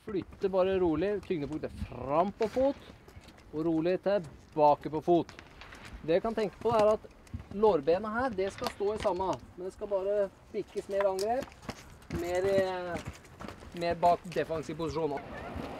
flytter bare rolig tyngdepunktet fram på fot, og rolig tilbake på fot. Det jeg kan tenke på er at lårbenet her, det skal stå i samme, men det skal bare pikkes mer angrep, mer bak defensiv posisjon.